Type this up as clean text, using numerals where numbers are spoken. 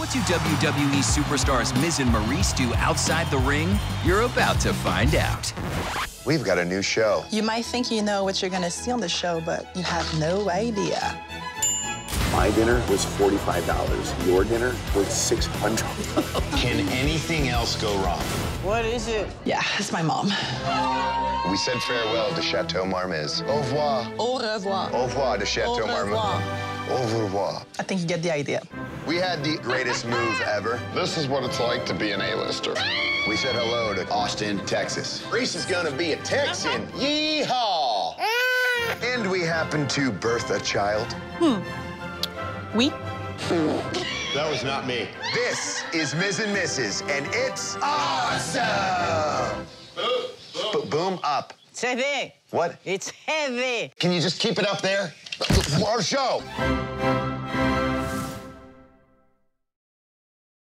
What do WWE superstars Miz and Maryse do outside the ring? You're about to find out. We've got a new show. You might think you know what you're going to see on the show, but you have no idea. My dinner was $45. Your dinner was $600. Can anything else go wrong? What is it? Yeah, it's my mom. We said farewell to Chateau Marmiz. Au revoir. Au revoir. Au revoir to Chateau Au revoir. Marmiz. Au revoir. I think you get the idea. We had the greatest move ever. This is what it's like to be an A-lister. We said hello to Austin, Texas. Reese is gonna be a Texan. Yeehaw! And we happened to birth a child. We? That was not me. This is Miz and Mrs, and it's awesome! Boom up. It's heavy. What? It's heavy. Can you just keep it up there? Our show.